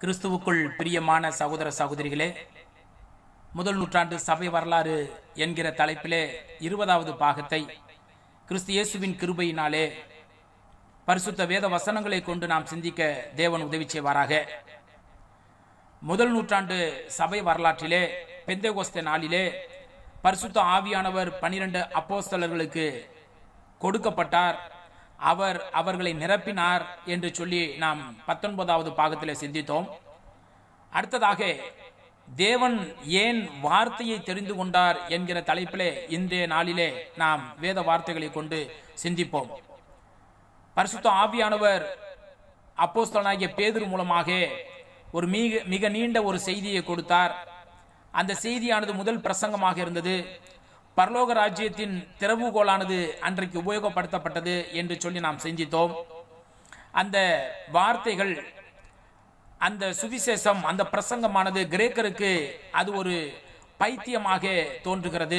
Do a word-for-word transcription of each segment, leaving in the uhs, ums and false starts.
கிறிஸ்துவுக்குள் பிரியமான சகோதர சகோதரிகளே, முதல் நூற்றாண்டு சபை வரலாறு என்கிற தலைப்பிலே இருபதாவது பாகத்தை கிறிஸ்து இயேசுவின் கிருபையினாலே பரிசுத்த வேத வசனங்களை கொண்டு நாம் சிந்திக்க தேவன் உதவி செய்வாராக. முதல் நூற்றாண்டு சபை வரலாற்றிலே பெந்தேகோஸ்தே நாளிலே பரிசுத்த ஆவியானவர் பனிரெண்டு அப்போஸ்தலர்களுக்கு கொடுக்கப்பட்டார். அவர் அவர்களை நிரப்பினார் என்று சொல்லி நாம் பத்தொன்பதாவது பாகத்திலே சிந்தித்தோம். அடுத்ததாக தேவன் ஏன் வார்த்தையை தெரிந்து கொண்டார் என்கிற தலைப்பிலே இன்றைய நாளிலே நாம் வேத வார்த்தைகளை கொண்டு சிந்திப்போம். பரிசுத்த ஆவியானவர் அப்போஸ்தலனாகிய பேதுரு மூலமாக ஒரு மிக மிக நீண்ட ஒரு செய்தியை கொடுத்தார். அந்த செய்தியானது முதல் பிரசங்கமாக இருந்தது. பரலோக ராஜ்யத்தின் திறவுகோலானது அன்றைக்கு உபயோகப்படுத்தப்பட்டது என்று சொல்லி நாம் சிந்தித்தோம். அந்த வார்த்தைகள், அந்த சுவிசேஷம், அந்த பிரசங்கமானது கிரேக்கருக்கு அது ஒரு பைத்தியமாக தோன்றுகிறது.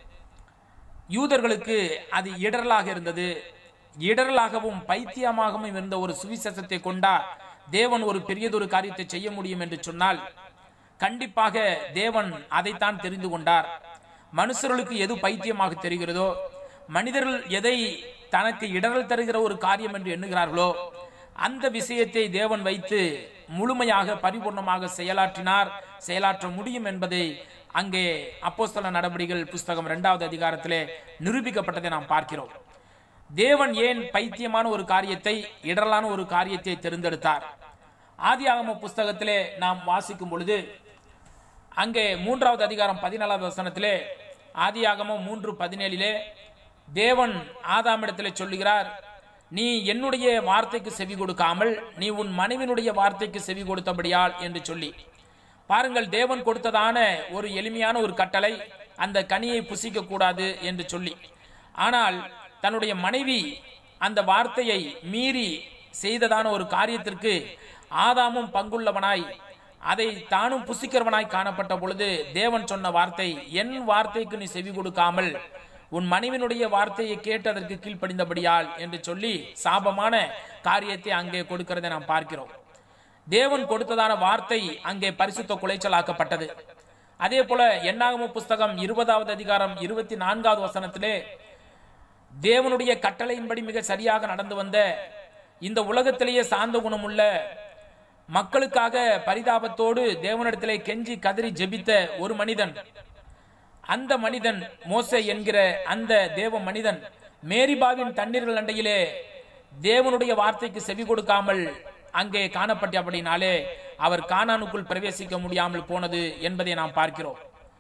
யூதர்களுக்கு அது இடரலாக இருந்தது. இடரலாகவும் பைத்தியமாகவும் இருந்த ஒரு சுவிசேஷத்தை கொண்டா தேவன் ஒரு பெரியதொரு காரியத்தை செய்ய முடியும் என்று சொன்னால் கண்டிப்பாக தேவன் அதைத்தான் தெரிந்து கொண்டார். மனுஷர்களுக்கு எது பைத்தியமாக தெரிகிறதோ, மனிதர்கள் எதை தனக்கு இடரல் தருகிற ஒரு காரியம் என்று எண்ணுகிறார்களோ அந்த விஷயத்தை தேவன் வைத்து முழுமையாக பரிபூர்ணமாக செயலாற்றினார், செயலாற்ற முடியும் என்பதை அங்கே அப்போஸ்தல நடபடிகள் புஸ்தகம் இரண்டாவது அதிகாரத்திலே நிரூபிக்கப்பட்டதை நாம் பார்க்கிறோம். தேவன் ஏன் பைத்தியமான ஒரு காரியத்தை, இடரலான ஒரு காரியத்தை தேர்ந்தெடுத்தார்? ஆதியாகம புஸ்தகத்திலே நாம் வாசிக்கும் பொழுது அங்கே மூன்றாவது அதிகாரம் பதினாலாவது வசனத்திலே, ஆதியாகமம் மூன்று பதினேழிலே தேவன் ஆதாமிடத்திலே சொல்லுகிறார், நீ என்னுடைய வார்த்தைக்கு செவி கொடுக்காமல் நீ உன் மனைவினுடைய வார்த்தைக்கு செவி கொடுத்தபடியால் என்று சொல்லி பாருங்கள். தேவன் கொடுத்ததான ஒரு எளிமையான ஒரு கட்டளை, அந்த கனியை புசிக்க கூடாது என்று சொல்லி. ஆனால் தன்னுடைய மனைவி அந்த வார்த்தையை மீறி செய்ததான ஒரு காரியத்திற்கு ஆதாமும் பங்குள்ளவனாய் அதை தானும் புசிக்கிறவனாய் காணப்பட்ட பொழுது தேவன் சொன்ன வார்த்தை, என் வார்த்தைக்கு நீ செவி கொடுக்காமல் உன் மனைவினுடைய வார்த்தையை கேட்டதற்கு கீழ்ப்படிந்தபடியால் என்று சொல்லி சாபமான காரியத்தை அங்கே கொடுக்கிறதை நாம் பார்க்கிறோம். தேவன் கொடுத்ததான வார்த்தை அங்கே பரிசுத்த குலைச்சலாக்கப்பட்டது. அதே போல என்னாகம புஸ்தகம் இருபதாவது அதிகாரம் இருபத்தி நான்காவது வசனத்திலே தேவனுடைய கட்டளையின்படி மிக சரியாக நடந்து வந்த இந்த உலகத்திலேயே சார்ந்த குணமுள்ள மக்களுக்காக பரிதாபத்தோடு தேவனிடத்திலே கெஞ்சி கதறி ஜெபித்த ஒரு மனிதன், அந்த மனிதன் மோசே என்கிற அந்த தேவ மனிதன் மேரிபாவின் தண்ணீர்கள் அண்டையிலே தேவனுடைய வார்த்தைக்கு செவி கொடுக்காமல் அங்கே காணப்பட்டபடினாலே அவர் கானானுக்குள் பிரவேசிக்க முடியாமல் போனது என்பதை நாம் பார்க்கிறோம்.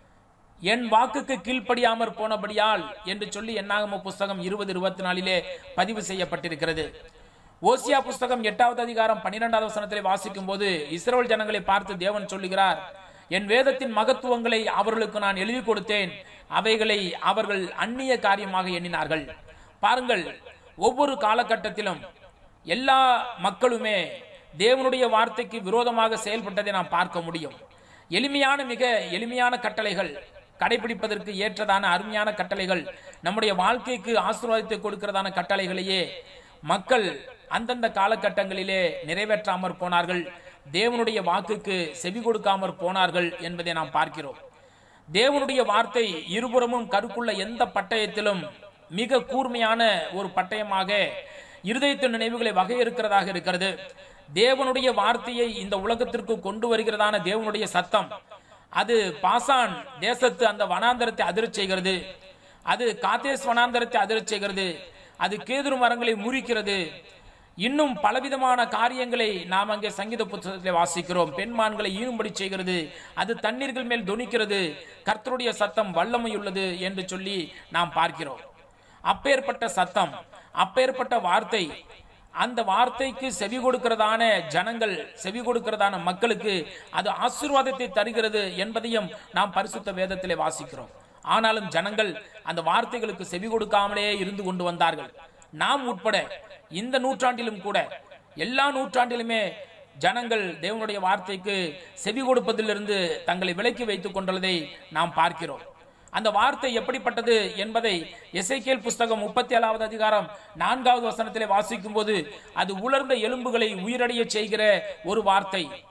என் வாக்குக்கு கீழ்ப்படியாமற் போனபடியால் என்று சொல்லி என்னாகம புஸ்தகம் இருபது இருபத்தி நாலிலே பதிவு செய்யப்பட்டிருக்கிறது. ஓசியா புஸ்தகம் எட்டாவது அதிகாரம் பன்னிரெண்டாவது வசனத்திலே வாசிக்கும் போது இஸ்ரவேல் ஜனங்களை பார்த்து தேவன் சொல்லுகிறார், என் வேதத்தின் மகத்துவங்களை அவர்களுக்கு நான் எழுதி கொடுத்தேன், அவைகளை அவர்கள் அந்நிய காரியமாக எண்ணினார்கள். பாருங்கள், ஒவ்வொரு காலகட்டத்திலும் எல்லா மக்களுமே தேவனுடைய வார்த்தைக்கு விரோதமாக செயல்பட்டதை நாம் பார்க்க முடியும். எளிமையான மிக எளிமையான கட்டளைகள், கடைபிடிப்பதற்கு ஏற்றதான அருமையான கட்டளைகள், நம்முடைய வாழ்க்கைக்கு ஆசீர்வாதத்தை கொடுக்கிறதான கட்டளைகளையே மக்கள் அந்தந்த காலகட்டங்களிலே நிறைவேற்றாமற் போனார்கள், தேவனுடைய வாக்குக்கு செவி கொடுக்காமற் போனார்கள் என்பதை நாம் பார்க்கிறோம். தேவனுடைய வார்த்தை இருபுறமும் கருக்குள்ள எந்த பட்டயத்திலும் மிக கூர்மையான ஒரு பட்டயமாக இருதயத்தின் நினைவுகளை வகையறுக்கிறதாக இருக்கிறது. தேவனுடைய வார்த்தையை இந்த உலகத்திற்கு கொண்டு வருகிறதான தேவனுடைய சத்தம், அது பாசான் தேசத்து அந்த வனாந்தரத்தை அதிரச் செய்கிறது, அது காதேஸ் வனாந்தரத்தை அதிரச் செய்கிறது, அது கேதுரு மரங்களை முறிக்கிறது, இன்னும் பலவிதமான காரியங்களை நாம் அங்கே சங்கீத புத்தகத்தில் வாசிக்கிறோம். பெண்மான்களை ஈனும்படி செய்கிறது, அது தண்ணீர்கள் மேல் தொனிக்கிறது, கர்த்தருடைய சத்தம் வல்லமையுள்ளது என்று சொல்லி நாம் பார்க்கிறோம். அப்பேற்பட்ட சத்தம், அப்பேற்பட்ட வார்த்தை, அந்த வார்த்தைக்கு செவி கொடுக்கிறதான ஜனங்கள், செவி கொடுக்கிறதான மக்களுக்கு அது ஆசீர்வாதத்தை தருகிறது என்பதையும் நாம் பரிசுத்த வேதத்திலே வாசிக்கிறோம். ஆனாலும் ஜனங்கள் அந்த வார்த்தைகளுக்கு செவி கொடுக்காமலே இருந்து கொண்டு வந்தார்கள். நாம் உட்பட இந்த நூற்றாண்டிலும் கூட, எல்லா நூற்றாண்டிலுமே ஜனங்கள் தேவனுடைய வார்த்தைக்கு செவி கொடுப்பதிலிருந்து தங்களை விலக்கி வைத்துக் கொண்டுள்ளதை நாம் பார்க்கிறோம். அந்த வார்த்தை எப்படிப்பட்டது என்பதை எசேக்கியேல் புஸ்தகம் முப்பத்தி ஏழாவது அதிகாரம் நான்காவது வசனத்திலே வாசிக்கும் போது அது உலர்ந்த எலும்புகளை உயிரடைய செய்கிற ஒரு வார்த்தை.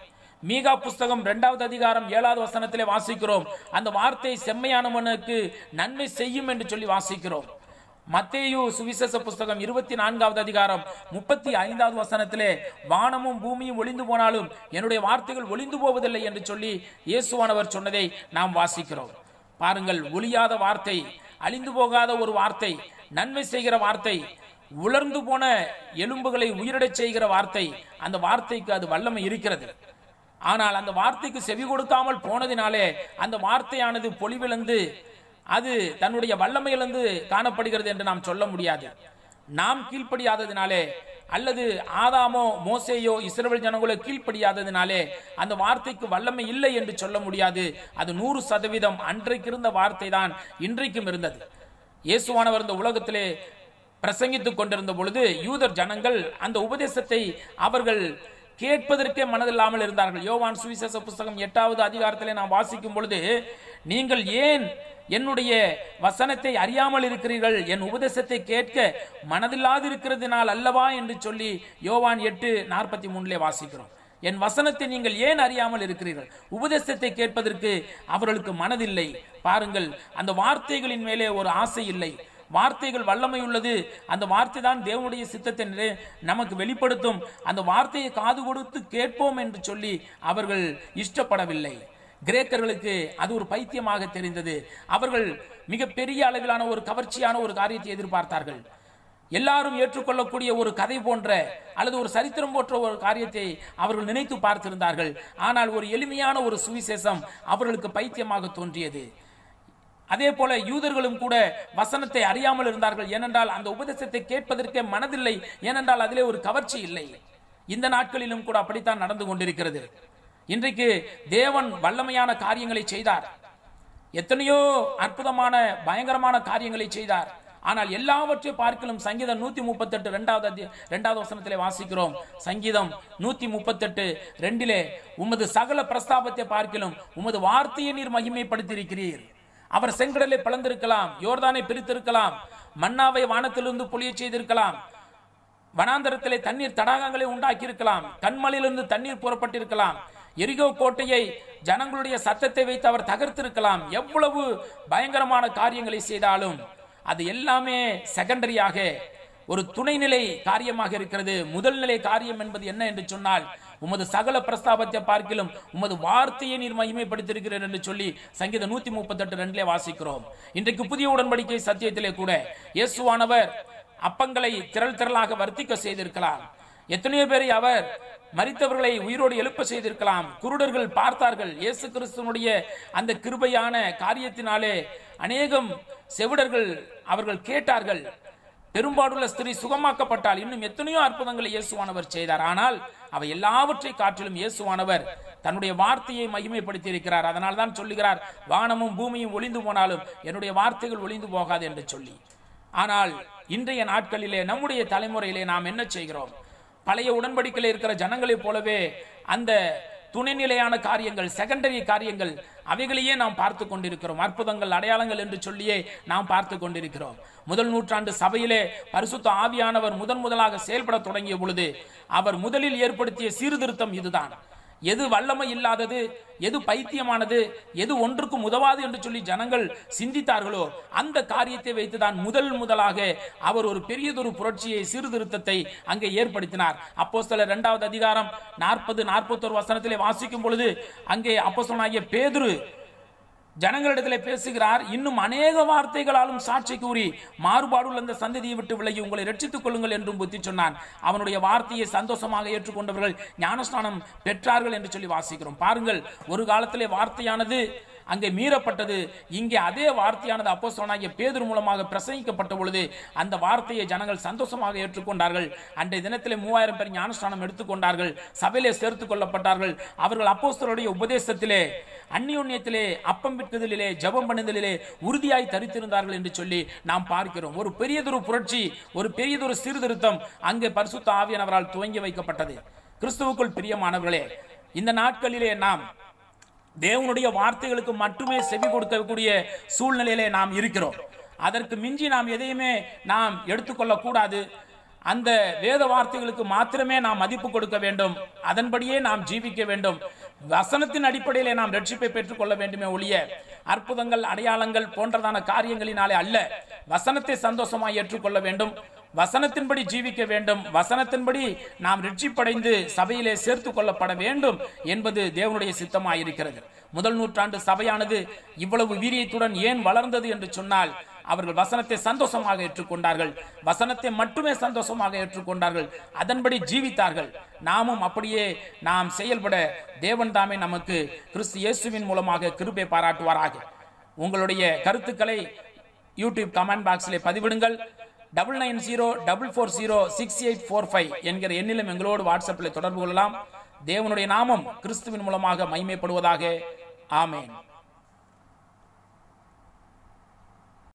மீகா புஸ்தகம் இரண்டாவது அதிகாரம் ஏழாவது வசனத்திலே வாசிக்கிறோம், அந்த வார்த்தை செம்மையானவனுக்கு நன்மை செய்யும் என்று சொல்லி வாசிக்கிறோம். மத்தேயு சுவிசேஷ புஸ்தகம் இருபத்தி நான்காவது அதிகாரம் முப்பத்தி ஐந்தாவது வசனத்திலே வானமும் பூமியும் ஒளிந்து போனாலும் என்னுடைய வார்த்தைகள் ஒளிந்து போவதில்லை என்று சொல்லி இயேசுவானவர் சொன்னதை நாம் வாசிக்கிறோம். பாருங்கள், ஒளியாத வார்த்தை, அழிந்து போகாத ஒரு வார்த்தை, நன்மை செய்கிற வார்த்தை, உலர்ந்து போன எலும்புகளை உயிரிடச் செய்கிற வார்த்தை. அந்த வார்த்தைக்கு அது வல்லமை இருக்கிறது. ஆனால் அந்த வார்த்தைக்கு செவி கொடுக்காமல் போனதினாலே அந்த வார்த்தையானது பொலிவிழந்து அது தன்னுடைய வல்லமையிலிருந்து காணப்படுகிறது என்று நாம் சொல்ல முடியாது. நாம் கீழ்ப்படியாததினாலே அல்லது ஆதாமோ மோசேயோ இஸ்ரவேல் ஜனங்களோ கீழ்ப்படியாததினாலே அந்த வார்த்தைக்கு வல்லமை இல்லை என்று சொல்ல முடியாது. அது நூறு சதவீதம் அன்றைக்கு இருந்த வார்த்தை தான் இன்றைக்கும் இருந்தது. இயேசுவானவர் இந்த உலகத்திலே பிரசங்கித்துக் கொண்டிருந்த பொழுது யூதர் ஜனங்கள் அந்த உபதேசத்தை அவர்கள் கேட்பதற்கே மனதில்லாமல் இருந்தார்கள். யோவான் சுவிசேஷ புஸ்தகம் எட்டாவது அதிகாரத்திலே நாம் வாசிக்கும் பொழுது, நீங்கள் ஏன் என்னுடைய வசனத்தை அறியாமல் இருக்கிறீர்கள், என் உபதேசத்தை கேட்க மனதில்லாது இருக்கிறதுனால் அல்லவா என்று சொல்லி யோவான் எட்டு நாற்பத்தி மூணுலே வாசிக்கிறோம். என் வசனத்தை நீங்கள் ஏன் அறியாமல் இருக்கிறீர்கள், உபதேசத்தை கேட்பதற்கு அவர்களுக்கு மனதில்லை. பாருங்கள், அந்த வார்த்தைகளின் மேலே ஒரு ஆசை இல்லை. வார்த்தைகள் வல்லமை உள்ளது. அந்த வார்த்தை தான் தேவனுடைய சித்தத்தை நமக்கு வெளிப்படுத்தும். அந்த வார்த்தையை காது கொடுத்து கேட்போம் என்று சொல்லி அவர்கள் இஷ்டப்படவில்லை. கிரேக்கர்களுக்கு அது ஒரு பைத்தியமாக தெரிந்தது. அவர்கள் மிக பெரிய அளவிலான ஒரு கவர்ச்சியான ஒரு காரியத்தை எதிர்பார்த்தார்கள். எல்லாரும் ஏற்றுக்கொள்ளக்கூடிய ஒரு கதை போன்ற அல்லது ஒரு சரித்திரம் போன்ற ஒரு காரியத்தை அவர்கள் நினைத்து பார்த்திருந்தார்கள். ஆனால் ஒரு எளிமையான ஒரு சுவிசேஷம் அவர்களுக்கு பைத்தியமாக தோன்றியது. அதே போல யூதர்களும் கூட வசனத்தை அறியாமல் இருந்தார்கள். ஏனென்றால் அந்த உபதேசத்தை கேட்பதற்கே மனதில்லை. ஏனென்றால் அதிலே ஒரு கவர்ச்சி இல்லை. இந்த நாட்களிலும் கூட அப்படித்தான் நடந்து கொண்டிருக்கிறது. இன்றைக்கு தேவன் வல்லமையான காரியங்களை செய்தார். எத்தனையோ அற்புதமான பயங்கரமான காரியங்களை செய்தார். ஆனால் எல்லாவற்றை பார்க்கலும் சங்கீதம் நூத்தி முப்பத்தி எட்டு இரண்டாவது இரண்டாவது வசனத்திலே வாசிக்கிறோம். சங்கீதம் நூத்தி முப்பத்தி எட்டு ரெண்டிலே, உமது சகல பிரஸ்தாபத்தை பார்க்கலும் உமது வார்த்தையை நீர் மகிமைப்படுத்தி இருக்கிறீர். அவர் செங்கடலை பிளந்திருக்கலாம், யோர்தானை பிரித்திருக்கலாம், மன்னாவை வானத்திலிருந்து பொழிய செய்திருக்கலாம், வனாந்தரத்திலே தண்ணீர் தடாகங்களை உண்டாக்கி இருக்கலாம், கண்மலையிலிருந்து தண்ணீர் புறப்பட்டிருக்கலாம், எரிகோ கோட்டையை ஜனங்களுடைய சத்தத்தை வைத்து அவர் தகர்த்திருக்கலாம். எவ்வளவு பயங்கரமான காரியங்களை செய்தாலும் அது எல்லாமே செகண்டரியாக ஒரு துணைநிலை காரியமாக இருக்கிறது. முதல் நிலை காரியம் என்பது என்ன என்று சொன்னால், உமது சகல பிரஸ்தாபத்தை பார்க்கிலும் உமது வார்த்தையை நீர் மகிமைப்படுத்தியிருக்கிறீர் என்று சொல்லி சங்கீதம் நூத்தி முப்பத்தி எட்டு ரெண்டிலே வாசிக்கிறோம். இன்றைக்கு புதிய உடன்படிக்கை சத்தியத்திலே கூட இயேசுவானவர் அப்பங்களை திரள் திரளாக வர்த்திக்க செய்திருக்கலாம். எத்தனையோ பேரை அவர் மரித்தவர்களை உயிரோடு எழுப்ப செய்திருக்கலாம். குருடர்கள் பார்த்தார்கள். இயேசு கிறிஸ்துவனுடைய அந்த கிருபையான காரியத்தினாலே அநேகம் செவிடர்கள் அவர்கள் கேட்டார்கள். பெரும்பாடுள்ள ஸ்திரீ சுகமாக்கப்பட்டால். இன்னும் எத்தனையோ அற்புதங்களை இயேசுவானவர் செய்தார். ஆனால் அவை எல்லாவற்றை காட்டிலும் இயேசுவானவர் தன்னுடைய வார்த்தையை மகிமைப்படுத்தி இருக்கிறார். அதனால் தான் சொல்லுகிறார், வானமும் பூமியும் ஒளிந்து போனாலும் என்னுடைய வார்த்தைகள் ஒளிந்து போகாது என்று சொல்லி. ஆனால் இன்றைய நாட்களிலே நம்முடைய தலைமுறையிலே நாம் என்ன செய்கிறோம்? பழைய உடன்படிக்கையில் இருக்கிற ஜனங்களைப் போலவே அந்த துணைநிலையான காரியங்கள், செகண்டரி காரியங்கள், அவைகளையே நாம் பார்த்து கொண்டிருக்கிறோம். அற்புதங்கள், அடையாளங்கள் என்று சொல்லியே நாம் பார்த்து கொண்டிருக்கிறோம். முதல் நூற்றாண்டு சபையிலே பரிசுத்த ஆவியானவர் முதன் முதலாக செயல்பட தொடங்கிய பொழுது அவர் முதலில் ஏற்படுத்திய சீர்திருத்தம் இதுதான். எது வல்லமை இல்லாதது, எது பைத்தியமானது, எது ஒன்றுக்கும் உதவாது என்று சொல்லி ஜனங்கள் சிந்தித்தார்களோ அந்த காரியத்தை வைத்துதான் முதல் முதலாக அவர் ஒரு பெரியதொரு புரட்சியை, சீர்திருத்தத்தை அங்கே ஏற்படுத்தினார். அப்போஸ்தலர் இரண்டாவது அதிகாரம் நாற்பது நாற்பத்தொரு வசனத்திலே வாசிக்கும் பொழுது அங்கே அப்போஸ்தலனாகிய பேதுரு ஜனங்களிடத்திலே பேசுகிறார். இன்னும் அநேக வார்த்தைகளாலும் சாட்சி கூறி மாறுபாடுள்ள அந்த சந்ததியை விட்டு விலகி உங்களை ரட்சித்துக் கொள்ளுங்கள் என்றும் புத்தி சொன்னான். அவனுடைய வார்த்தையை சந்தோஷமாக ஏற்றுக்கொண்டவர்கள் ஞானஸ்நானம் பெற்றார்கள் என்று சொல்லி வாசிக்கிறோம். பாருங்கள், ஒரு காலத்திலே வார்த்தையானது அங்கே மீறப்பட்டது. இங்கே அதே வார்த்தையானது அப்போஸ்தலனாகிய பேதுரு மூலமாக பிரசங்கிக்கப்பட்ட பொழுது அந்த வார்த்தையை ஜனங்கள் சந்தோஷமாக ஏற்றுக்கொண்டார்கள். அன்றைய தினத்திலே மூவாயிரம் பேர் ஞானஸ்நானம் எடுத்துக்கொண்டார்கள், சபையிலே சேர்த்துக் கொள்ளப்பட்டார்கள். அவர்கள் அப்போஸ்தலருடைய உபதேசத்திலே, அந்நியோன்யத்திலே, அப்பம் விற்குதலிலே, ஜெபம் பண்ணுதலிலே உறுதியாய் தரித்திருந்தார்கள் என்று சொல்லி நாம் பார்க்கிறோம். ஒரு பெரியதொரு புரட்சி, ஒரு பெரியதொரு சீர்திருத்தம் அங்கே பரிசுத்த ஆவியானவரால் துவங்கி வைக்கப்பட்டது. கிறிஸ்துவுக்குள் பிரியமானவர்களே, இந்த நாட்களிலே நாம் தேவனுடைய வார்த்தைகளுக்கு மட்டுமே செவி கொடுக்கக்கூடிய சூழ்நிலையிலே நாம் இருக்கிறோம். அதற்கு மிஞ்சி நாம் எதையுமே நாம் எடுத்துக்கொள்ள கூடாது. அந்த வேத வார்த்தைகளுக்கு மாத்திரமே நாம் மதிப்பு கொடுக்க வேண்டும். அதன்படியே நாம் ஜீவிக்க வேண்டும். வசனத்தின் அடிப்படையிலே நாம் ரட்சிப்பை பெற்றுக் கொள்ள வேண்டுமே ஒழிய அற்புதங்கள் அடையாளங்கள் போன்றதான காரியங்களினாலே அல்ல. வசனத்தை சந்தோஷமாய் ஏற்றுக்கொள்ள வேண்டும், வசனத்தின்படி ஜீவிக்க வேண்டும், வசனத்தின்படி நாம் ரட்சிப்படைந்து சபையிலே சேர்த்து கொள்ளப்பட வேண்டும் என்பது தேவனுடைய சித்தமாயிருக்கிறது. முதல் நூற்றாண்டு சபையானது இவ்வளவு வீரியத்துடன் ஏன் வளர்ந்தது என்று சொன்னால், அவர்கள் வசனத்தை சந்தோஷமாக ஏற்றுக்கொண்டார்கள், வசனத்தை மட்டுமே சந்தோஷமாக ஏற்றுக்கொண்டார்கள், அதன்படி ஜீவித்தார்கள். நாமும் அப்படியே நாம் செயல்பட தேவன் தாமே நமக்கு கிறிஸ்து இயேசுவின் மூலமாக கிருபை பாராட்டுவாராக. உங்களுடைய கருத்துக்களை யூடியூப் கமெண்ட் பாக்ஸிலே பதிவிடுங்கள். Double nine zero double four zero six eight four five என்கிற எண்ணிலும் எங்களோடு வாட்ஸ்அப்பில் தொடர்பு கொள்ளலாம். தேவனுடைய நாமம் கிறிஸ்துவின் மூலமாக மகிமைப்படுவதாக. ஆமென்.